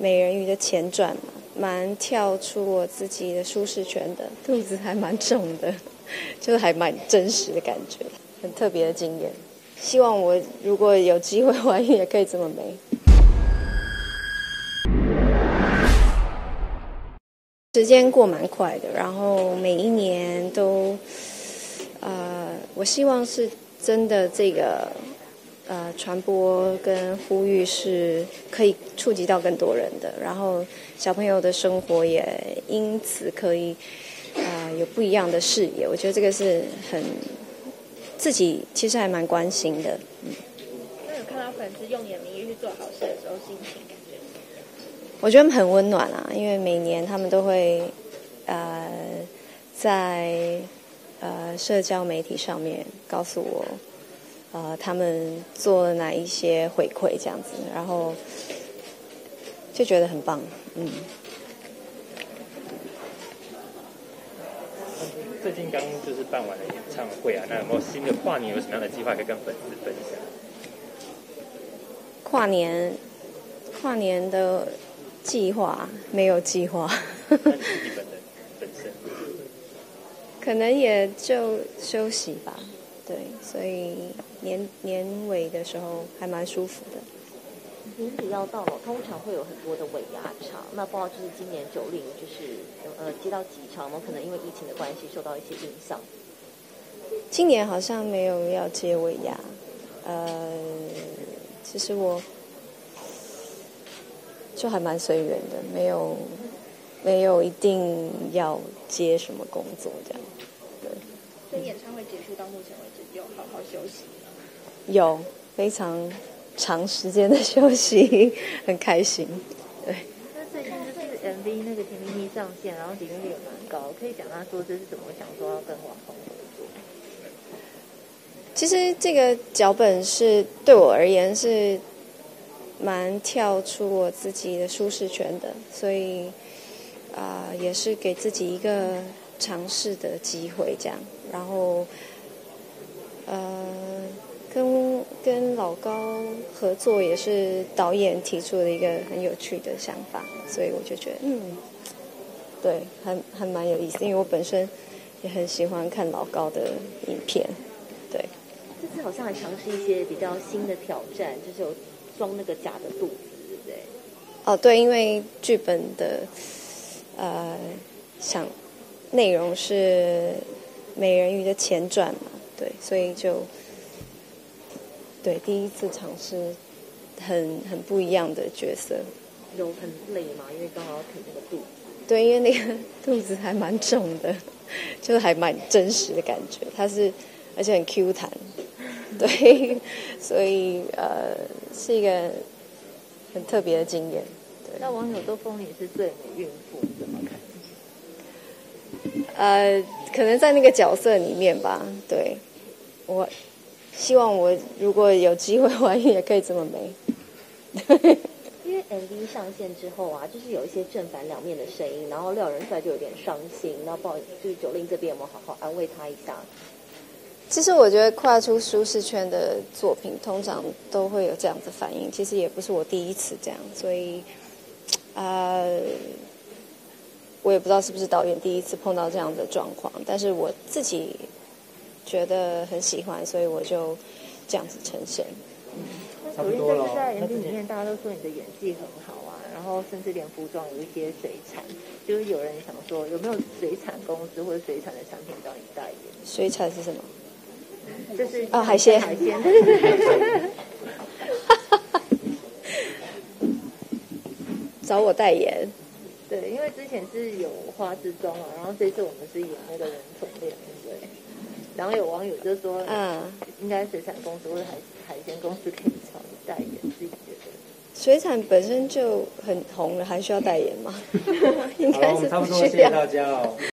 美人鱼的前传嘛，蛮跳出我自己的舒适圈的，肚子还蛮重的，就是还蛮真实的感觉，很特别的经验。希望我如果有机会怀孕也可以这么美。时间过蛮快的，然后每一年都，我希望是真的这个传播跟呼吁是可以触及到更多人的，然后小朋友的生活也因此可以有不一样的视野。我觉得这个是很自己其实还蛮关心的。 那有看到粉丝用你的名义去做好事的时候，心情感觉？ 我觉得很温暖啊，因为每年他们都会在社交媒体上面告诉我他们做了哪一些回馈这样子，然后就觉得很棒。 最近刚就是办完了演唱会啊，那有没有新的跨年有什么样的计划可以跟粉丝分享？ 跨年的计划没有计划， 那你自己本身可能也就休息吧。对，所以年尾的时候还蛮舒服的。 年底要到了，通常会有很多的尾牙场，那不知道就是今年90就是接到几场呢？可能因为疫情的关系受到一些影响。 今年好像没有要接尾牙，其实我就还蛮随缘的，没有一定要接什么工作这样。对， 所以演唱会结束到目前为止有好好休息了？ 有非常长时间的休息，很开心。对。 那最近就是 MV 那个甜蜜蜜上线，然后点阅率也蛮高，可以讲他说这是怎么想说要跟网红合作？ 其实这个脚本是对我而言是蛮跳出我自己的舒适圈的，所以也是给自己一个尝试的机会这样。然后跟老高合作也是导演提出的一个很有趣的想法，所以我就觉得对，还蛮有意思，因为我本身也很喜欢看老高的影片。对， 这次好像还尝试一些比较新的挑战，就是有装那个假的肚子，对不对？ 哦，对，因为剧本的内容是美人鱼的前传嘛，对，所以就对第一次尝试很不一样的角色。 有很累嘛，因为刚好要挺那个肚子。 对，因为那个肚子还蛮重的，就是还蛮真实的感觉。而且很 Q 弹，对，所以是一个很特别的经验。对， 那网友都封你是最美孕妇，你怎么看？可能在那个角色里面吧。对，我希望我如果有机会怀孕也可以这么美。 因为 MV 上线之后啊，就是有一些正反两面的声音，然后廖仁帅就有点伤心，然后不好意思，就是90这边有没有好好安慰他一下？ 其实我觉得跨出舒适圈的作品通常都会有这样子反应，其实也不是我第一次这样，所以我也不知道是不是导演第一次碰到这样的状况，但是我自己觉得很喜欢，所以我就这样子呈现。 那昨天就是在 MV 里面，大家都说你的演技很好啊，然后甚至连服装有一些水产，就是有人想说有没有水产公司或者水产的产品找你代言？ 水产是什么？ 就是海鲜， 对对对。 找我代言。 对，因为之前是有花枝妆啊，然后这次我们是演那个人宠恋，对不对？然后有网友就说，应该水产公司或者海鲜公司可以找你代言，自己觉得。 水产本身就很红了，还需要代言吗？应该是不需要。 好，差不多，谢谢大家哦。